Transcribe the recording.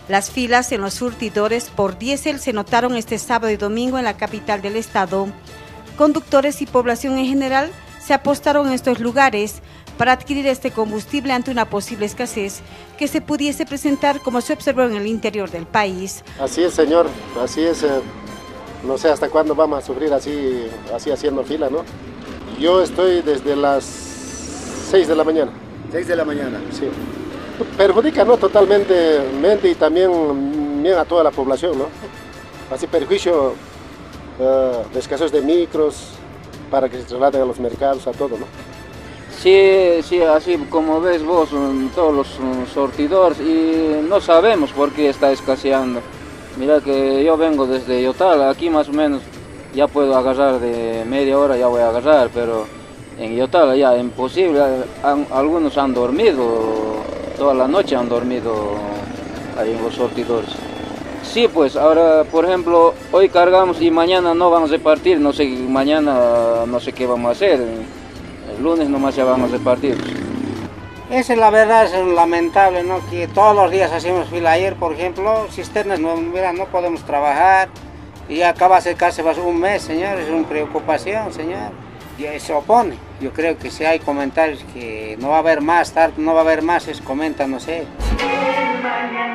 Las filas en los surtidores por diésel se notaron este sábado y domingo en la capital del estado. Conductores y población en general se apostaron en estos lugares para adquirir este combustible ante una posible escasez que se pudiese presentar, como se observó en el interior del país. Así es, señor, así es. No sé hasta cuándo vamos a sufrir así haciendo fila, ¿no? Yo estoy desde las 6 de la mañana. 6 de la mañana. Sí. Perjudica, ¿no? Totalmente y también bien a toda la población, ¿no? Así perjuicio de escasez de micros para que se trasladen a los mercados, a todo, ¿no? Sí, así como ves vos, todos los surtidores, y no sabemos por qué está escaseando. Mira que yo vengo desde Yotala, aquí más o menos ya puedo agarrar de media hora, ya voy a agarrar, pero en Yotala ya imposible, algunos han dormido, toda la noche han dormido ahí en los surtidores. Sí, pues ahora, por ejemplo, hoy cargamos y mañana no vamos a repartir, no sé, mañana no sé qué vamos a hacer, el lunes nomás ya vamos a repartir. Esa es la verdad, es lamentable, ¿no? Que todos los días hacemos fila. Ayer, por ejemplo, cisternas, mira, no podemos trabajar y acaba de acercarse un mes, señor, es una preocupación, señor. Y se opone. Yo creo que si hay comentarios que no va a haber más, no va a haber más, es comenta, no sé.